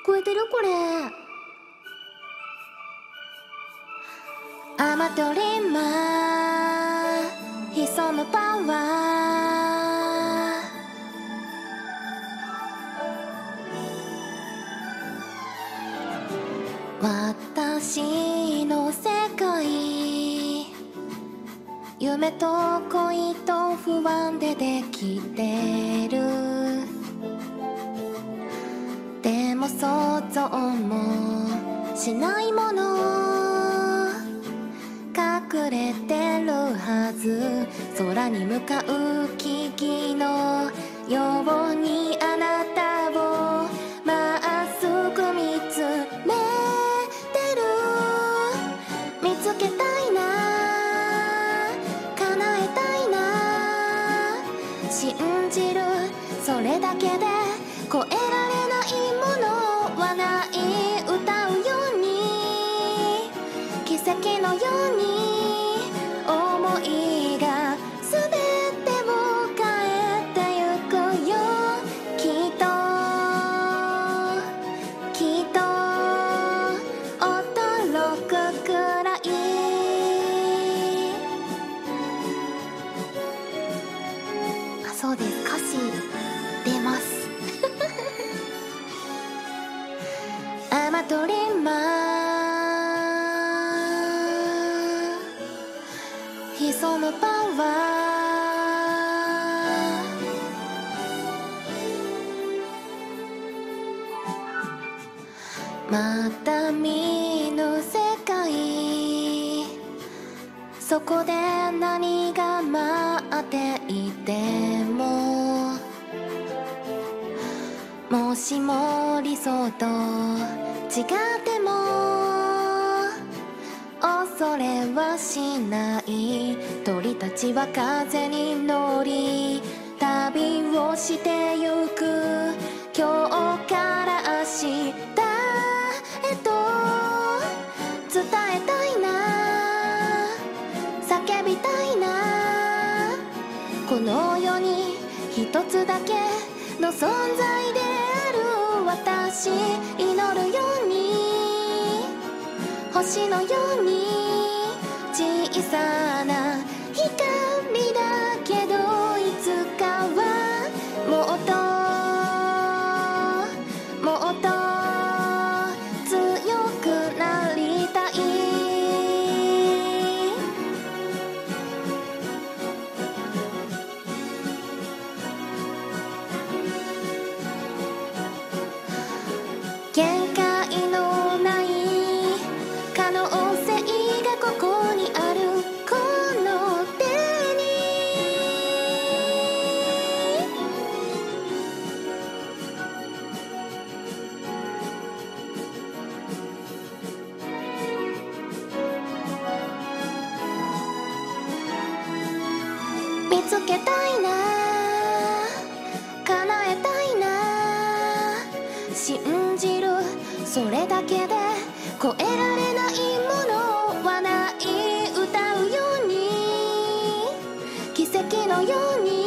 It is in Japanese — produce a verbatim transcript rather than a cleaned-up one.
聞こえてるこれ。雨どりま潜むパワー、私の世界、夢と恋と不安でできてる。でも想像もしないもの隠れてるはず。空に向かう木々のようにあなたをまっすぐ見つめてる。見つけたいな、叶えたいな、信じる、それだけで超えられないものはない。歌うように奇跡のように思いが全てを変えてゆくよ。きっときっと驚くくらい。あ、そうです、歌詞出ます。雨どりま潜むパワー、また見ぬ世界、そこで何が待っていても、もしも理想と違っても恐れはしない。鳥たちは風に乗り旅をしてゆく。今日から明日へと伝えたいな、叫びたいな。この世に一つだけの存在である私、祈るように星のように小さな光だけど、いつかはもっともっと強くなりたい。限界のない可能性がここにある。この手に見つけたいな、叶えたいな、信じる、それだけで超えられないものはない。歌うように奇跡のように